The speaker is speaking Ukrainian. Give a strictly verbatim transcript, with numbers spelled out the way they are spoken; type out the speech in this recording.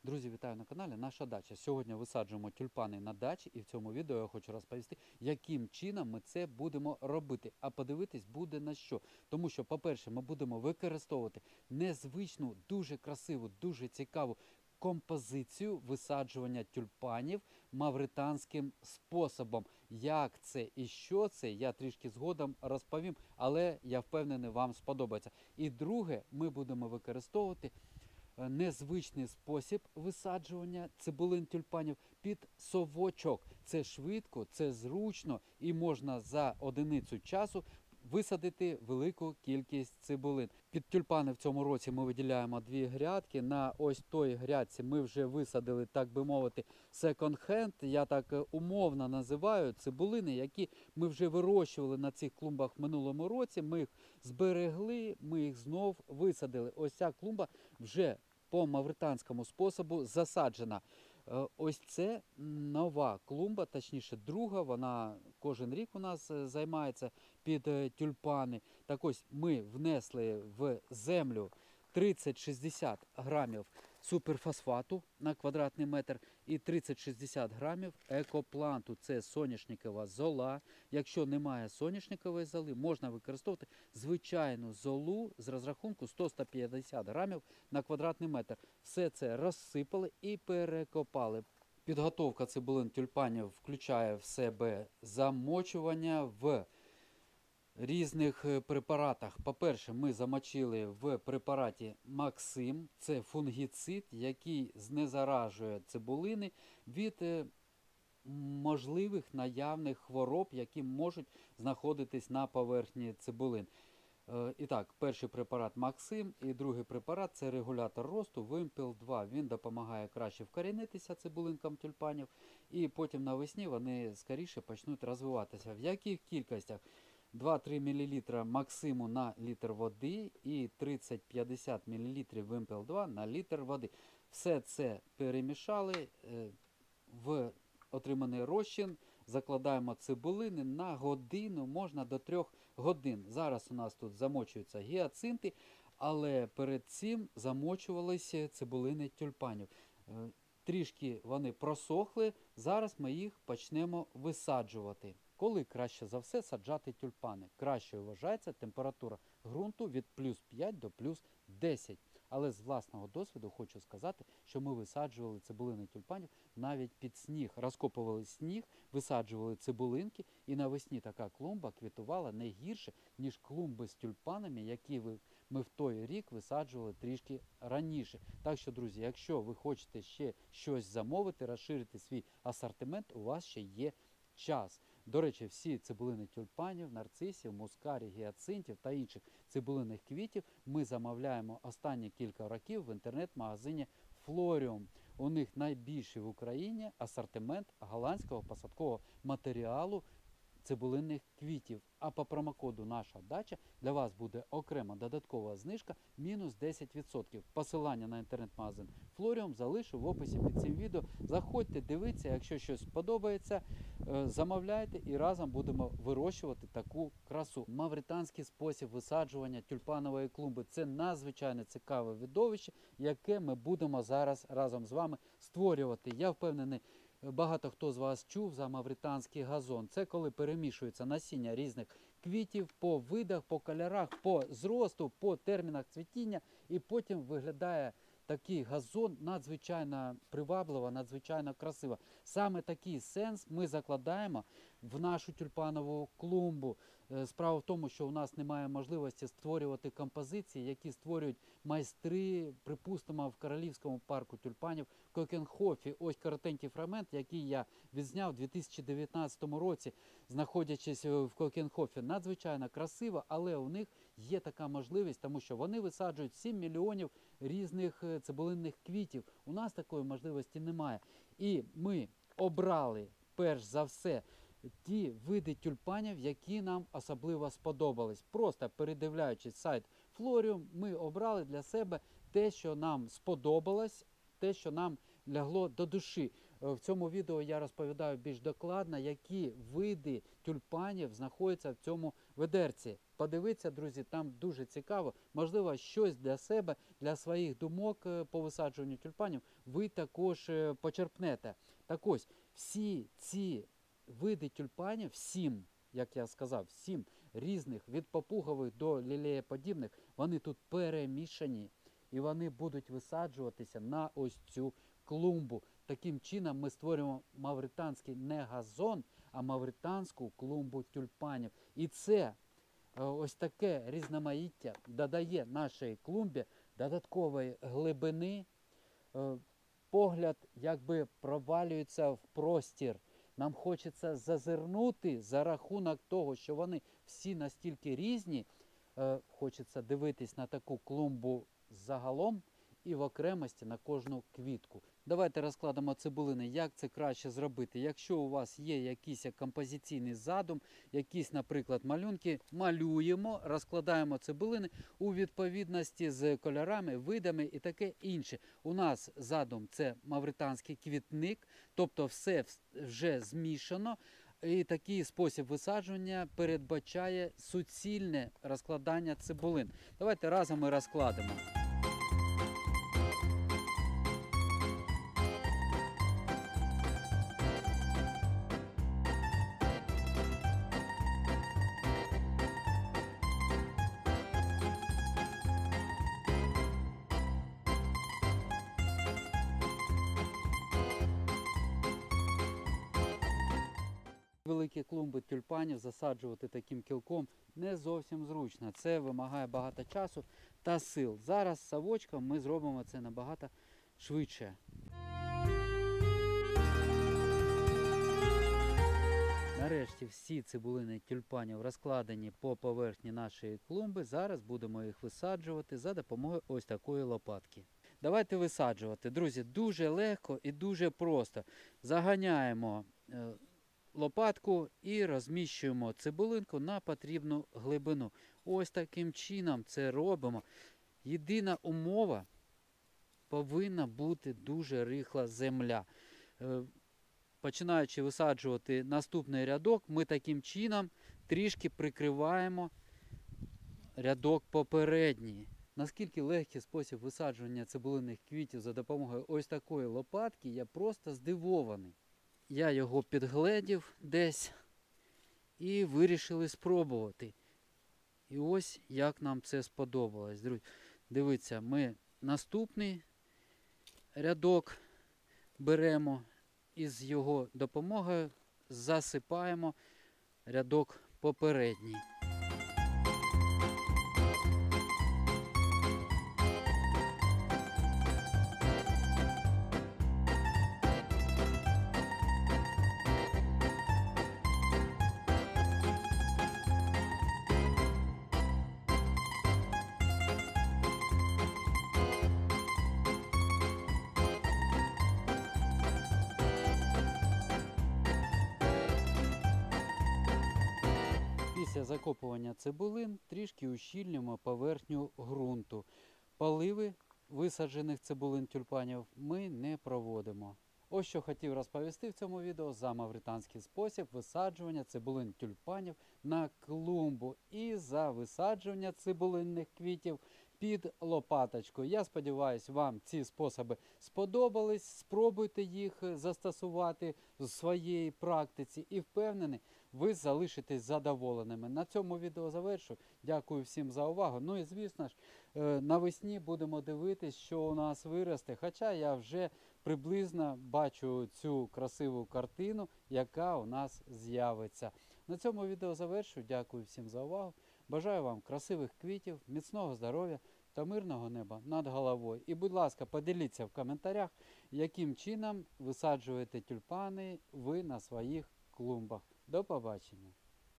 Друзі, вітаю на каналі Наша Дача. Сьогодні висаджуємо тюльпани на дачі, і в цьому відео я хочу розповісти, яким чином ми це будемо робити. А подивитись буде на що. Тому що, по-перше, ми будемо використовувати незвичну, дуже красиву, дуже цікаву композицію висаджування тюльпанів мавританським способом. Як це і що це, я трішки згодом розповім, але я впевнений, вам сподобається. І друге, ми будемо використовувати незвичний спосіб висаджування цибулин тюльпанів під совочок. Це швидко, це зручно і можна за одиницю часу висадити велику кількість цибулин. Під тюльпани в цьому році ми виділяємо дві грядки. На ось той грядці ми вже висадили, так би мовити, секонд-хенд. Я так умовно називаю цибулини, які ми вже вирощували на цих клумбах в минулому році. Ми їх зберегли, ми їх знов висадили. Ось ця клумба вже по мавританському способу засаджена. Ось це нова клумба, точніше друга, вона кожен рік у нас займається під тюльпани. Так ось ми внесли в землю тридцять-шістдесят грамів суперфосфату на квадратний метр і тридцять-шістдесят грамів екопланту. Це соняшникова зола. Якщо немає соняшникової золи, можна використовувати звичайну золу з розрахунку сто-сто п'ятдесят грамів на квадратний метр. Все це розсипали і перекопали. Підготовка цибулин тюльпанів включає в себе замочування в різних препаратах. По-перше, ми замочили в препараті Максим. Це фунгіцид, який знезаражує цибулини від можливих наявних хвороб, які можуть знаходитись на поверхні цибулин. І так, перший препарат Максим і другий препарат – це регулятор росту Вимпел два. Він допомагає краще вкорінитися цибулинкам тюльпанів, і потім навесні вони скоріше почнуть розвиватися. В яких кількостях? два-три мл Максиму на літр води і тридцять-п'ятдесят мл Вимпел два на літр води. Все це перемішали в отриманий розчин, закладаємо цибулини на годину, можна до трьох годин. Зараз у нас тут замочуються гіацинти, але перед цим замочувалися цибулини тюльпанів. Трішки вони просохли, зараз ми їх почнемо висаджувати. Коли краще за все саджати тюльпани? Краще вважається температура ґрунту від плюс п'ять до плюс десять. Але з власного досвіду хочу сказати, що ми висаджували цибулини тюльпанів навіть під сніг. Розкопували сніг, висаджували цибулинки, і навесні така клумба квітувала не гірше, ніж клумби з тюльпанами, які ми в той рік висаджували трішки раніше. Так що, друзі, якщо ви хочете ще щось замовити, розширити свій асортимент, у вас ще є час. До речі, всі цибулини тюльпанів, нарцисів, мускарі, гіацинтів та інших цибулинних квітів ми замовляємо останні кілька років в інтернет-магазині Флоріум. У них найбільший в Україні асортимент голландського посадкового матеріалу цибулинних квітів. А по промокоду «Наша дача» для вас буде окрема додаткова знижка мінус десять відсотків. Посилання на інтернет-магазин Флоріум залишу в описі під цим відео. Заходьте, дивіться, якщо щось сподобається, замовляйте і разом будемо вирощувати таку красу. Мавританський спосіб висаджування тюльпанової клумби – це надзвичайно цікаве видовище, яке ми будемо зараз разом з вами створювати. Я впевнений, багато хто з вас чув за мавританський газон. Це коли перемішується насіння різних квітів по видах, по кольорах, по зросту, по термінах цвітіння, і потім виглядає такий газон надзвичайно привабливо, надзвичайно красиво. Саме такий сенс ми закладаємо в нашу тюльпанову клумбу. Справа в тому, що у нас немає можливості створювати композиції, які створюють майстри, припустимо, в Королівському парку тюльпанів в Кокенхофі. Ось коротенький фрагмент, який я відзняв у дві тисячі дев'ятнадцятому році, знаходячись в Кокенхофі. Надзвичайно красиво, але у них є така можливість, тому що вони висаджують сім мільйонів різних цибулинних квітів. У нас такої можливості немає. І ми обрали, перш за все, ті види тюльпанів, які нам особливо сподобались. Просто передивляючись сайт Флоріум, ми обрали для себе те, що нам сподобалось, те, що нам лягло до душі. В цьому відео я розповідаю більш докладно, які види тюльпанів знаходяться в цьому ведерці. Подивіться, друзі, там дуже цікаво. Можливо, щось для себе, для своїх думок по висаджуванню тюльпанів ви також почерпнете. Так ось, всі ці види тюльпанів, сім, як я сказав, сім різних, від папугових до лілеєподібних, вони тут перемішані. І вони будуть висаджуватися на ось цю клумбу. Таким чином ми створюємо мавританський не газон, а мавританську клумбу тюльпанів. І це ось таке різноманіття додає нашій клумбі додаткової глибини. Погляд якби провалюється в простір. Нам хочеться зазирнути за рахунок того, що вони всі настільки різні. Хочеться дивитись на таку клумбу загалом і в окремості на кожну квітку. Давайте розкладемо цибулини, як це краще зробити. Якщо у вас є якийсь композиційний задум, якісь, наприклад, малюнки, малюємо, розкладаємо цибулини у відповідності з кольорами, видами і таке інше. У нас задум – це мавританський квітник, тобто все вже змішано. І такий спосіб висаджування передбачає суцільне розкладання цибулин. Давайте разом ми розкладемо. Великі клумби тюльпанів засаджувати таким кілком не зовсім зручно. Це вимагає багато часу та сил. Зараз совочком ми зробимо це набагато швидше. Нарешті всі цибулини тюльпанів розкладені по поверхні нашої клумби. Зараз будемо їх висаджувати за допомогою ось такої лопатки. Давайте висаджувати. Друзі, дуже легко і дуже просто. Заганяємо лопатку і розміщуємо цибулинку на потрібну глибину. Ось таким чином це робимо. Єдина умова – повинна бути дуже рихла земля. Починаючи висаджувати наступний рядок, ми таким чином трішки прикриваємо рядок попередній. Наскільки легкий спосіб висаджування цибулинних квітів за допомогою ось такої лопатки, я просто здивований. Я його підгледів десь і вирішили спробувати. І ось як нам це сподобалось. Друзі, дивіться, ми наступний рядок беремо і з його допомогою засипаємо рядок попередній. Після закопування цибулин трішки ущільнюємо поверхню ґрунту. Поливи висаджених цибулин тюльпанів ми не проводимо. Ось що хотів розповісти в цьому відео за мавританський спосіб висаджування цибулин тюльпанів на клумбу і за висаджування цибулинних квітів під лопаточкою. Я сподіваюся, вам ці способи сподобались. Спробуйте їх застосувати в своїй практиці і впевнений, ви залишитесь задоволеними. На цьому відео завершу. Дякую всім за увагу. Ну і звісно ж, навесні будемо дивитись, що у нас виросте. Хоча я вже приблизно бачу цю красиву картину, яка у нас з'явиться. На цьому відео завершу. Дякую всім за увагу. Бажаю вам красивих квітів, міцного здоров'я та мирного неба над головою. І, будь ласка, поділіться в коментарях, яким чином висаджуєте тюльпани ви на своїх клумбах. До побачення!